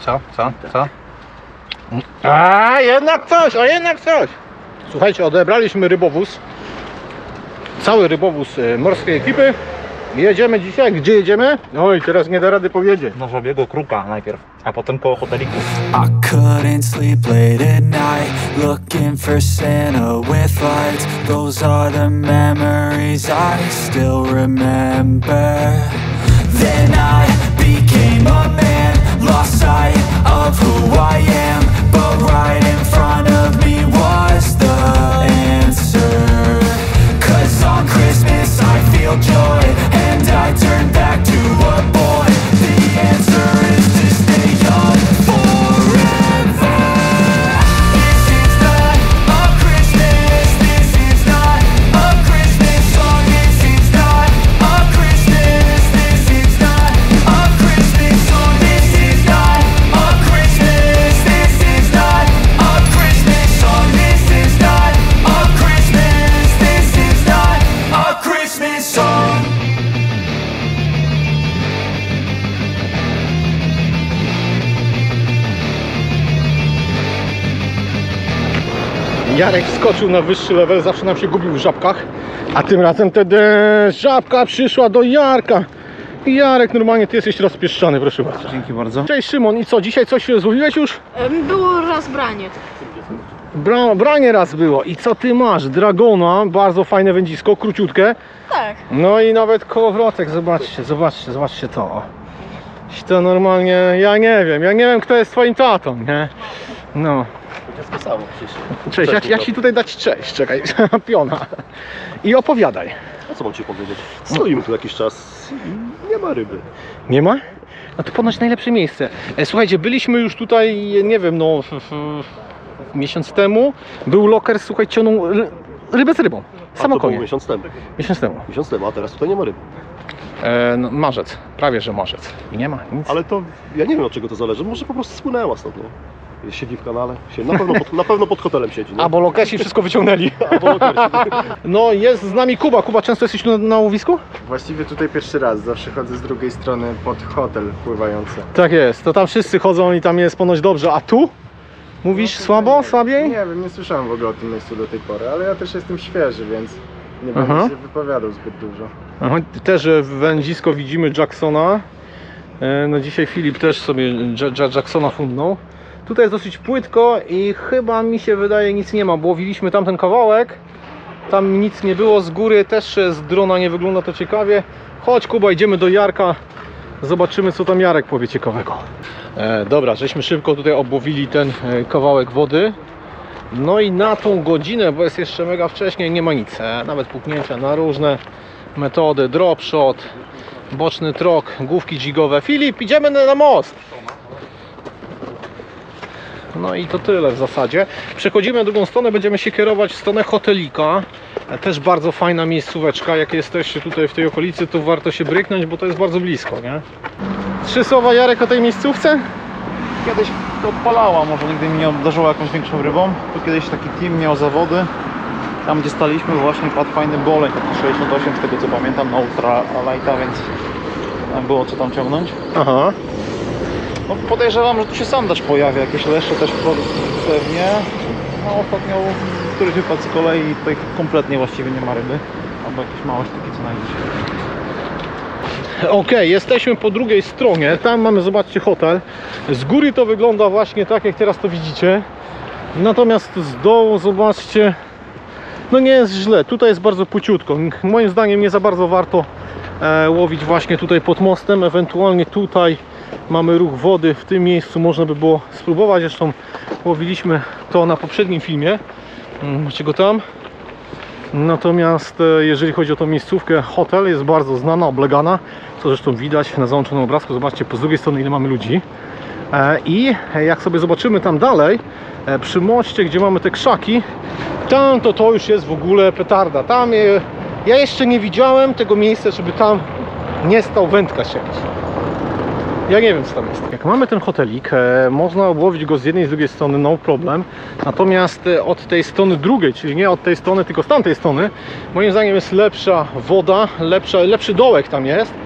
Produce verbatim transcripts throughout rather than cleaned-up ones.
Co? Co? Co? A jednak coś, o jednak coś. Słuchajcie, odebraliśmy rybowóz. Cały rybowóz morskiej ekipy. Jedziemy dzisiaj. Gdzie jedziemy? Oj, teraz nie da rady powiedzieć. Do Żabiego Kruka najpierw, a potem koło hoteliku. I couldn't sleep late at night, looking for Santa with lights. Those are the memories I still remember. Then I became a man, lost sight of who I am, but right in front of me was the answer. 'Cause on Christmas I feel joy, and I turn back to a boy. The answer is to stay young forever. This is not a Christmas, this is not a Christmas song. This is not a Christmas, this is not a Christmas song. This is not a Christmas, this is not a Christmas song. This is not a Christmas, this is not a Christmas song. Jarek wskoczył na wyższy level, zawsze nam się gubił w żabkach, a tym razem tedy żabka przyszła do Jarka. I Jarek, normalnie ty jesteś rozpieszczany, proszę bardzo. Dzięki bardzo. Cześć Szymon, i co, dzisiaj coś złowiłeś już? Było raz branie. Bra branie raz było. I co ty masz? Dragona, bardzo fajne wędzisko, króciutkie. Tak. No i nawet kołowrotek, zobaczcie, zobaczcie, zobaczcie to. O. To normalnie, ja nie wiem, ja nie wiem kto jest twoim tatą, nie? No. Cześć, jak, jak ci tutaj dać cześć, czekaj, piona. I opowiadaj. A co mam ci powiedzieć? Stoimy tu jakiś czas i nie ma ryby. Nie ma? No to ponoć najlepsze miejsce. E, słuchajcie, byliśmy już tutaj, nie wiem, no w, w, w miesiąc temu. Był loker, słuchaj, ciągnął rybę z rybą. A Samo to był konie. miesiąc temu. Miesiąc temu. Miesiąc temu, a teraz tutaj nie ma ryby. E, no, marzec, prawie że marzec. I nie ma nic. Ale to ja nie wiem od czego to zależy. Może po prostu spłynęła stąd, nie? Siedzi w kanale. Na pewno pod, na pewno pod hotelem siedzi. Nie? Albo lokersi wszystko wyciągnęli. Albo lokersi. No jest z nami Kuba. Kuba, często jesteś tu na, na łowisku? Właściwie tutaj pierwszy raz, zawsze chodzę z drugiej strony pod hotel pływający. Tak jest, to tam wszyscy chodzą i tam jest ponoć dobrze, a tu? Mówisz No, słabo, nie, słabiej? Nie wiem, nie słyszałem w ogóle o tym miejscu do tej pory, ale ja też jestem świeży, więc nie będę Aha. się wypowiadał zbyt dużo. Aha, też e, wędzisko widzimy Jacksona. E, No dzisiaj Filip też sobie J J Jacksona fundnął. Tutaj jest dosyć płytko i chyba mi się wydaje nic nie ma, bo łowiliśmy tamten kawałek. Tam nic nie było, z góry też z drona nie wygląda to ciekawie. Chodź Kuba, idziemy do Jarka. Zobaczymy co tam Jarek powie ciekawego. E, dobra, żeśmy szybko tutaj obłowili ten e, kawałek wody. No i na tą godzinę, bo jest jeszcze mega wcześnie, nie ma nic. E, nawet puknięcia na różne metody. Drop shot, boczny trok, główki dźwigowe. Filip, idziemy na, na most. No i to tyle w zasadzie. Przechodzimy na drugą stronę, będziemy się kierować w stronę hotelika. Też bardzo fajna miejscóweczka. Jak jesteście tutaj w tej okolicy, to warto się bryknąć, bo to jest bardzo blisko, nie? Trzy słowa Jarek o tej miejscówce? Kiedyś to odpalała, może nigdy mi nie obdarzyło jakąś większą rybą. Tu kiedyś taki team miał zawody. Tam gdzie staliśmy właśnie padł fajny boleń, taki sześćdziesiąt osiem z tego co pamiętam, na ultra lighta, więc tam było co tam ciągnąć. Aha. No, podejrzewam, że tu się sandacz pojawia, jakieś leszcze też pewnie. No ostatnio któryś wypadł z kolei i tutaj kompletnie właściwie nie ma ryby. Albo jakieś małe sztuki co najmniej. Ok, jesteśmy po drugiej stronie. Tam mamy, zobaczcie, hotel. Z góry to wygląda właśnie tak, jak teraz to widzicie. Natomiast z dołu, zobaczcie, no nie jest źle. Tutaj jest bardzo płyciutko. Moim zdaniem nie za bardzo warto e, łowić właśnie tutaj pod mostem. Ewentualnie tutaj mamy ruch wody. W tym miejscu można by było spróbować. Zresztą łowiliśmy to na poprzednim filmie. Macie go tam. Natomiast jeżeli chodzi o tą miejscówkę, hotel jest bardzo znana, oblegana, co zresztą widać na załączonym obrazku. Zobaczcie po z drugiej strony ile mamy ludzi. I jak sobie zobaczymy tam dalej, przy moście, gdzie mamy te krzaki, tam to to już jest w ogóle petarda. Tam ja jeszcze nie widziałem tego miejsca, żeby tam nie stał wędkarz jakiś. Ja nie wiem co tam jest. Jak mamy ten hotelik, e, można obłowić go z jednej i z drugiej strony, no problem. Natomiast e, od tej strony drugiej, czyli nie od tej strony, tylko z tamtej strony, moim zdaniem jest lepsza woda, lepsza, lepszy dołek tam jest.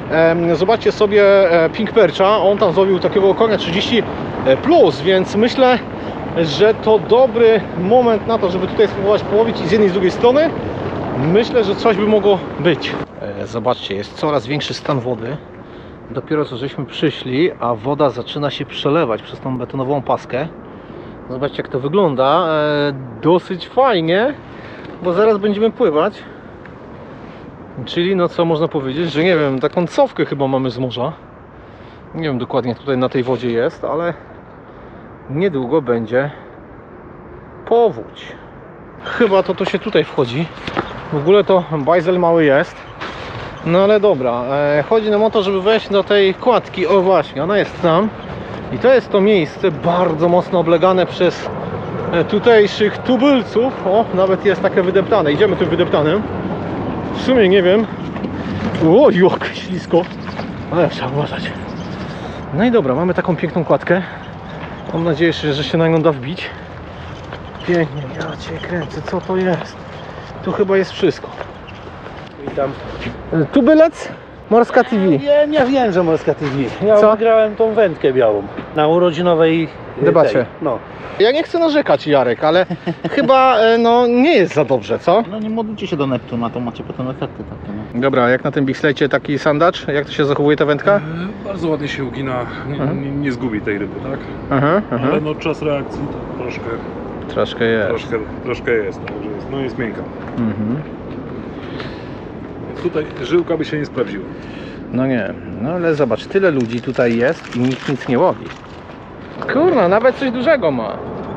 Em, zobaczcie sobie e, Pink Percha, on tam złowił takiego konia trzydzieści plus, więc myślę, że to dobry moment na to, żeby tutaj spróbować połowić i z jednej i z drugiej strony. Myślę, że coś by mogło być. E, zobaczcie, jest coraz większy stan wody. Dopiero co żeśmy przyszli, a woda zaczyna się przelewać przez tą betonową paskę. Zobaczcie, jak to wygląda. E, dosyć fajnie, bo zaraz będziemy pływać. Czyli no co można powiedzieć, że nie wiem, taką cofkę chyba mamy z morza. Nie wiem dokładnie tutaj na tej wodzie jest, ale niedługo będzie powódź. Chyba to to się tutaj wchodzi. W ogóle to bajzel mały jest. No ale dobra, e, chodzi nam o to, żeby wejść do tej kładki. O właśnie, ona jest tam. I to jest to miejsce bardzo mocno oblegane przez e, tutejszych tubylców. O, nawet jest takie wydeptane. Idziemy tym wydeptanym. W sumie nie wiem. O, jak ślisko. Ale trzeba uważać. No i dobra, mamy taką piękną kładkę. Mam nadzieję, że się na nią da wbić. Pięknie, ja cię kręcę, co to jest? Tu chyba jest wszystko. Witam. Tubylec? Morska T V. Ja nie wiem, że Morska T V. Ja Co? wygrałem tą wędkę białą na urodzinowej e, Debacie. tej. No. Ja nie chcę narzekać, Jarek, ale chyba e, no, nie jest za dobrze, co? No nie modlcie się do Neptuna, to macie potem efekty takie. No. Dobra, jak na tym Bigslecie taki sandacz? Jak to się zachowuje ta wędka? E, Bardzo ładnie się ugina, nie, nie, nie zgubi tej ryby, tak? Aha, aha. Ale no czas reakcji to troszkę, Troszkę jest. troszkę, troszkę jest, także jest, no jest miękka. Mhm. Więc tutaj żyłka by się nie sprawdziła. No nie, no ale zobacz, tyle ludzi tutaj jest i nikt nic nie łowi. Kurna, nawet coś dużego ma.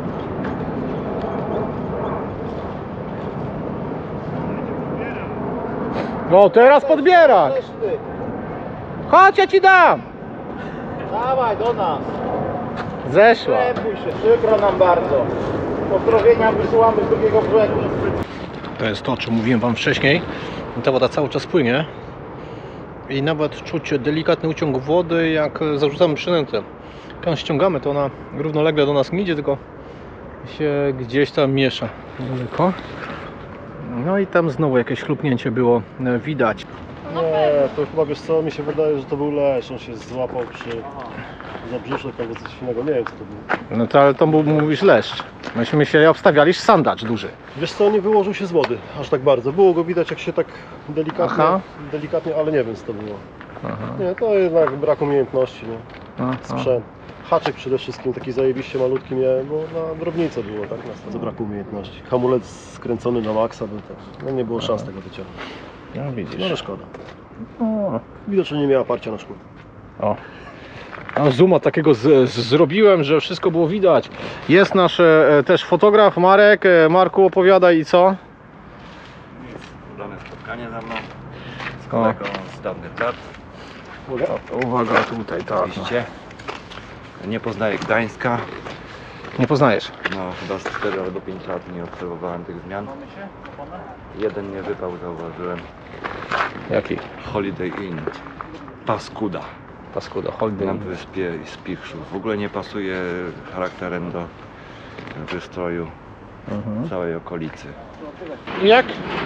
No teraz podbierasz. Chodź, ja ci dam. Dawaj do nas! Zeszła. Bój się, przykro nam bardzo. Pozdrowienia wysyłamy z drugiego brzegu. To jest to, o czym mówiłem wam wcześniej. Ta woda cały czas płynie. I nawet czuć delikatny uciąg wody, jak zarzucamy przynętę. Jak ją ściągamy, to ona równolegle do nas nie idzie, tylko się gdzieś tam miesza daleko. No i tam znowu jakieś chlupnięcie było widać. Nie, to chyba wiesz co, mi się wydaje, że to był leszcz, on się złapał przy zabrzuszek albo coś innego, nie wiem co to było. No to ale to był, mówisz, leszcz. Myśmy się obstawiali sandacz duży. Wiesz co, nie wyłożył się z wody, aż tak bardzo. Było go widać jak się tak delikatnie, Aha. delikatnie, ale nie wiem co to było. Aha. Nie, to jednak brak umiejętności, nie? Aha. Sprzęt. Haczek przede wszystkim taki zajebiście malutki miałem, bo na drobnicę było, tak? Na braku umiejętności. Hamulec skręcony na maksa był też. No nie było szans tego wyciągnąć. No widzisz. No ale szkoda. O. Widocznie nie miała parcia na szkło. O. A zooma takiego z, z, zrobiłem, że wszystko było widać. Jest nasz e, też fotograf Marek. E, Marku, opowiadaj i co? Udane spotkanie ze mną z kolegą z dawnych lat. Uwaga, tutaj, tak. Oczywiście. Nie poznaję Gdańska. Nie poznajesz. No chyba z czterech albo pięć lat nie obserwowałem tych zmian. Jeden nie wypał, zauważyłem. Jaki? Holiday Inn. Paskuda. Paskuda, Holiday Na Inn. wyspie Spichrzów. W ogóle nie pasuje charakterem do wystroju Mhm. całej okolicy. Jak?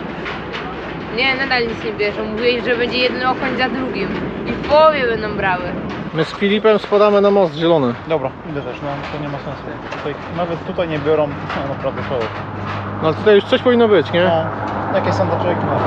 Nie, nadal nic nie bierzą. Mówiłeś, że będzie jeden okoń za drugim. I w połowie będą brały. My z Filipem spadamy na most zielony. Dobra, idę też, no to nie ma sensu. Tutaj, nawet tutaj nie biorą, no naprawdę słabo. No ale tutaj już coś powinno być, nie? No, jakie sandaczeki na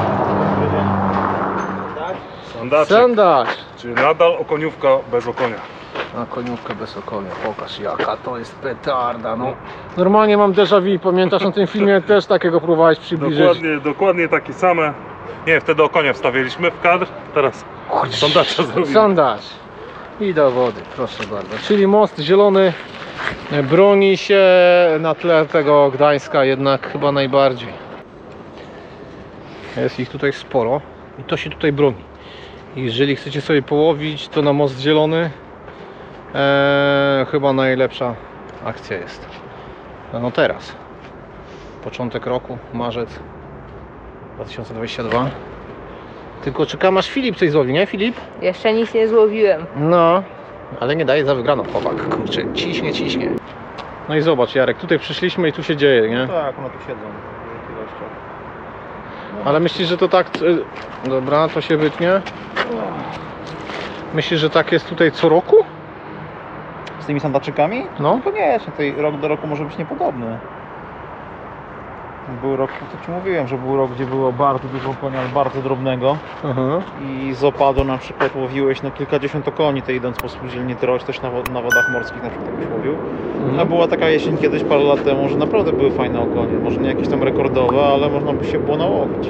Sandaczek, Sandacz. czyli nadal okoniówka bez okonia. A koniówkę bez okonia, pokaż jaka to jest petarda, no. Normalnie mam déjà vu, pamiętasz na tym filmie też takiego próbowałeś przybliżyć. Dokładnie, dokładnie takie same. Nie, wtedy okonia wstawiliśmy w kadr, teraz sandacza zrobimy. Sandacz. I do wody, proszę bardzo. Czyli most zielony broni się na tle tego Gdańska jednak chyba najbardziej. Jest ich tutaj sporo i to się tutaj broni. Jeżeli chcecie sobie połowić, to na most zielony eee, chyba najlepsza akcja jest. No teraz. Początek roku, marzec dwa tysiące dwudziesty drugi. Tylko czekam aż Filip coś złowi, nie Filip? Jeszcze nic nie złowiłem. No, ale nie daje za wygraną, chłopak, kurczę, ciśnie, ciśnie. No i zobacz Jarek, tutaj przyszliśmy i tu się dzieje, nie? Tak, one tu siedzą. w ilościach. Ale myślisz, że to tak... y, Dobra, to się wytnie. Myślisz, że tak jest tutaj co roku? Z tymi sandaczykami? No. Koniecznie, tutaj rok do roku może być niepodobny. Był rok, to ci mówiłem, że był rok, gdzie było bardzo dużo konia, ale bardzo drobnego. Aha. I z opadu na przykład łowiłeś no kilkadziesiąt okoni, to idąc po spółdzielni Tyroś, też na, wo- na wodach morskich na przykład jakbyś łowił. A była taka jesień kiedyś, parę lat temu, że naprawdę były fajne okonie. Może nie jakieś tam rekordowe, ale można by się było nałowić.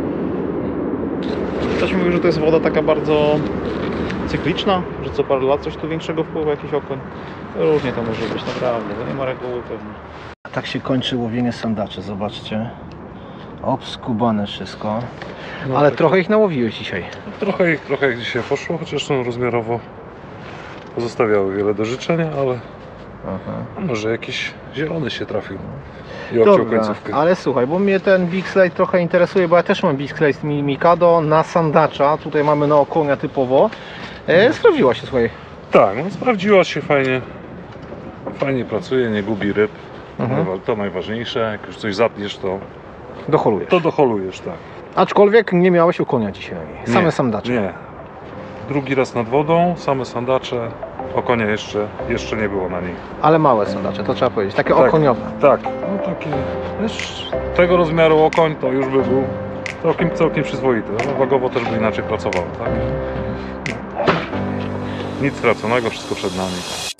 Ktoś mówił, że to jest woda taka bardzo cykliczna, że co parę lat coś tu większego wpływa, jakiś okoń. Różnie to może być, naprawdę, to nie ma reguły pewnie. Tak się kończy łowienie sandaczy, zobaczcie. Obskubane wszystko. No Ale tak. trochę ich nałowiłeś dzisiaj. Trochę ich, trochę jak dzisiaj poszło, chociaż no, rozmiarowo pozostawiały wiele do życzenia, ale może jakiś zielony się trafił i obciął Dobra, końcówkę. ale słuchaj, bo mnie ten Big Slate trochę interesuje, bo ja też mam Big Slate Mi- Mikado na sandacza. Tutaj mamy na okonia typowo. E, sprawdziła się, słuchaj. Tak, no sprawdziła się fajnie. Fajnie pracuje, nie gubi ryb. Mhm. To najważniejsze, jak już coś zapniesz, to, Docholujesz. to doholujesz, tak. Aczkolwiek nie miałeś okonia dzisiaj. Same Nie, sandacze. Nie. Drugi raz nad wodą, same sandacze. Okonia jeszcze, jeszcze nie było na niej. Ale małe sandacze, to trzeba powiedzieć. Takie Tak. okoniowe. Tak, no takie, wiesz, tego rozmiaru okoń to już by był całkiem, całkiem przyzwoity, ale wagowo też by inaczej pracował, tak? Nic straconego, wszystko przed nami.